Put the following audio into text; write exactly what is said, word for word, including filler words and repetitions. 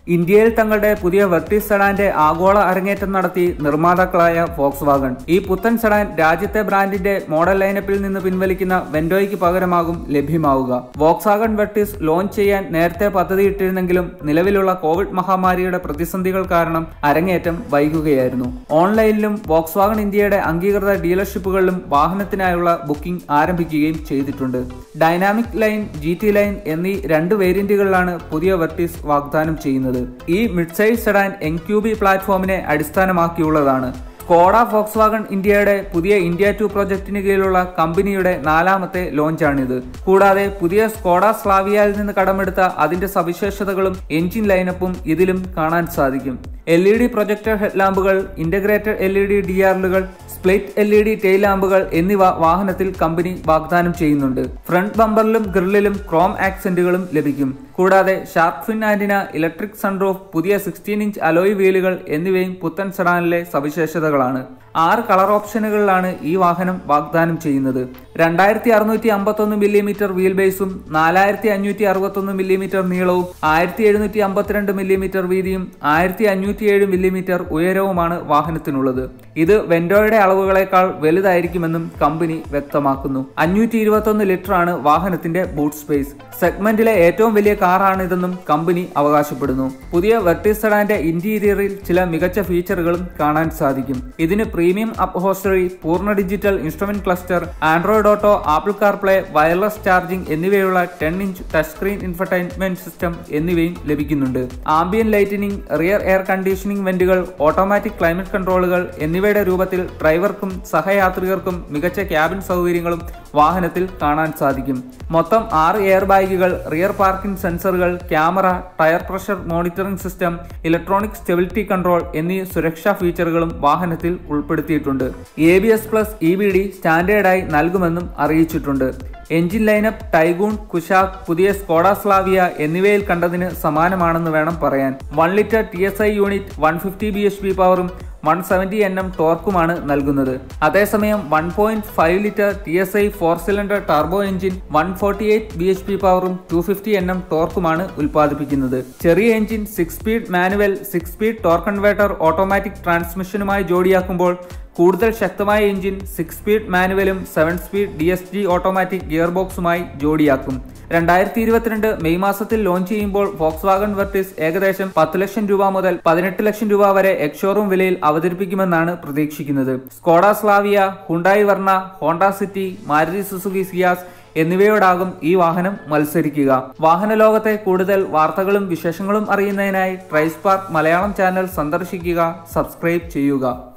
ഇന്ത്യയിൽ തങ്ങളുടെ പുതിയ വെർട്ടീസ് സെഡാന്റെ ആഗോള അരങ്ങേറ്റം നടത്തി നിർമ്മാതാക്കളായ വോക്സ്വാഗൺ. ഈ പുത്തൻ സെഡാൻ രാജ്യത്തെ ബ്രാൻഡിന്റെ മോഡൽ ലൈനപ്പിൽ നിന്ന് പിൻവലിക്കുന്ന വെന്റോയ്ക്ക് പകരമാകും ലഭ്യമാവുക. വോക്സ്വാഗൺ വെർട്ടീസ് ലോഞ്ച് ചെയ്യാൻ നേരത്തെ പദ്ധതിയിട്ടിരുന്നെങ്കിലും നിലവിലുള്ള കോവിഡ് മഹാമാരിയുടെ പ്രതിസന്ധികൾ കാരണം അരങ്ങേറ്റം വൈകുകയായിരുന്നു. ഓൺലൈനിലും വോക്സ്വാഗൺ ഇന്ത്യയുടെ അംഗീകൃത ഡീലർഷിപ്പുകളിലും വാഹനത്തിനായുള്ള ബുക്കിംഗ് ആരംഭിക്കുകയും ചെയ്തിട്ടുണ്ട്. Dynamic line, G T line എന്നീ രണ്ട് വേരിയന്റുകളിലാണ് പുതിയ വെർട്ടീസ് വാഗ്ദാനം ചെയ്യുന്നത്. ഈ mid size sedan N Q B പ്ലാറ്റ്ഫോമിനെ അടിസ്ഥാനമാക്കിയുള്ളതാണ്. സ്കോഡ വോക്സ്വാഗൺ ഇന്ത്യയുടെ പുതിയ ഇന്ത്യ ടു പ്രൊജക്ടിന് കീഴിലുള്ള കമ്പനിയുടെ നാലാമത്തെ ലോഞ്ചാണിത്. കൂടാതെ പുതിയ സ്കോഡ സ്ലാവിയയിൽ നിന്ന് കടമെടുത്ത അതിന്റെ സവിശേഷതകളും എഞ്ചിൻ ലൈനപ്പും ഇതിലും കാണാൻ സാധിക്കും. എൽ ഇ ഡി പ്രൊജക്ടർ ഹെഡ്ലാമ്പുകൾ, integrated L E D D ആറുകൾ, split L E D tail ലാമ്പുകൾ എന്നിവ വാഹനത്തിൽ കമ്പനി വാഗ്ദാനം ചെയ്യുന്നുണ്ട്. ഫ്രണ്ട് ബമ്പറിലും ഗ്രില്ലിലും ക്രോം ആക്സന്റുകളും ലഭിക്കും. കൂടാതെ shark fin antenna, electric sunroof, പുതിയ സിക്സ്റ്റീൻ ഇഞ്ച് അലോയ് വീലുകൾ എന്നിവയും പുത്തൻ സെഡാനിലെ സവിശേഷതകളാണ്. ആറ് കളർ ഓപ്ഷനുകളിലാണ് ഈ വാഹനം വാഗ്ദാനം ചെയ്യുന്നത്. രണ്ടായിരത്തി അറുന്നൂറ്റി അമ്പത്തി ഒന്ന് മില്ലിമീറ്റർ വീൽ ബേസും നാലായിരത്തി അഞ്ഞൂറ്റി അറുപത്തി ഒന്ന് മില്ലിമീറ്റർ നീളവും ആയിരത്തി എഴുന്നൂറ്റി അമ്പത്തിരണ്ട് മില്ലിമീറ്റർ വീതിയും ആയിരത്തി അഞ്ഞൂറ്റി ഏഴ് മില്ലിമീറ്റർ ഉയരവുമാണ് വാഹനത്തിനുള്ളത്. ഇത് വെന്റോയുടെ അളവുകളേക്കാൾ വലുതായിരിക്കുമെന്നും കമ്പനി വ്യക്തമാക്കുന്നു. അഞ്ഞൂറ്റി ഇരുപത്തി ഒന്ന് ലിറ്റർ ആണ് വാഹനത്തിന്റെ ബൂട്ട് സ്പേസ്. സെഗ്മെന്റിലെ ഏറ്റവും വലിയ കാറാണിതെന്നും കമ്പനി അവകാശപ്പെടുന്നു. പുതിയ വെർട്ടീസ് സെഡാന്റെ ഇന്റീരിയറിൽ ചില മികച്ച ഫീച്ചറുകളും കാണാൻ സാധിക്കും. ഇതിന് പ്രീമിയം അപ്ഹോസ്റ്ററി, പൂർണ്ണ digital instrument cluster, Android Auto, Apple CarPlay, wireless charging എന്നിവയുള്ള ten inch touch screen infotainment system എന്നിവയും ലഭിക്കുന്നുണ്ട്. Ambient lighting, rear air conditioning വെന്റുകൾ, ഓട്ടോമാറ്റിക് ക്ലൈമറ്റ് കൺട്രോളുകൾ എന്നിവയുടെ രൂപത്തിൽ ഡ്രൈവർക്കും സഹയാത്രികർക്കും മികച്ച ക്യാബിൻ സൗകര്യങ്ങളും വാഹനത്തിൽ കാണാൻ സാധിക്കും. മൊത്തം ആറ് എയർ ബാഗുകൾ, റിയർ പാർക്കിംഗ് സെൻസറുകൾ, camera, tyre pressure monitoring system, electronic stability control എന്നീ സുരക്ഷാ ഫീച്ചറുകളും വാഹനത്തിൽ ഉൾപ്പെടുത്തിയിട്ടുണ്ട്. A B S plus E B D സ്റ്റാൻഡേർഡായി നൽകുമെന്നും അറിയിച്ചിട്ടുണ്ട്. എഞ്ചിൻ ലൈനപ്പ് ടൈഗൂൺ, കുശാക്, പുതിയ സ്കോഡ സ്ലാവിയ എന്നിവയിൽ കണ്ടതിന് സമാനമാണെന്ന് വേണം പറയാൻ. One litre T S I unit one fifty B H P പവറും വൺ സെവന്റി എൻ എം ടോർക്കുമാണ് നൽകുന്നത്. അതേസമയം one point five litre T S I four cylinder turbo engine one forty eight B H P പവറും two fifty N M ടോർക്കുമാണ് ഉൽപ്പാദിപ്പിക്കുന്നത്. ചെറിയ engine six speed manual, six speed torque converter automatic ട്രാൻസ്മിഷനുമായി ജോഡിയാക്കുമ്പോൾ കൂടുതൽ ശക്തമായ എഞ്ചിൻ സിക്സ് സ്പീഡ് മാനുവലും seven speed D S G automatic gear ബോക്സുമായി ജോഡിയാക്കും. രണ്ടായിരത്തി ഇരുപത്തിരണ്ട് മെയ് മാസത്തിൽ ലോഞ്ച് ചെയ്യുമ്പോൾ വോക്സ്വാഗൺ വെർട്ടീസ് ഏകദേശം പത്ത് ലക്ഷം രൂപ മുതൽ പതിനെട്ട് ലക്ഷം രൂപ വരെ എക്സ്ഷോറൂം വിലയിൽ അവതരിപ്പിക്കുമെന്നാണ് പ്രതീക്ഷിക്കുന്നത്. Skoda Slavia, Hyundai Verna, Honda City, Maruti Suzuki Ciaz എന്നിവയോടാകും ഈ വാഹനം മത്സരിക്കുക. വാഹന ലോകത്തെ കൂടുതൽ വാർത്തകളും വിശേഷങ്ങളും അറിയുന്നതിനായി ട്രൈസ്പാർക്ക് മലയാളം ചാനൽ സന്ദർശിക്കുക, സബ്സ്ക്രൈബ് ചെയ്യുക.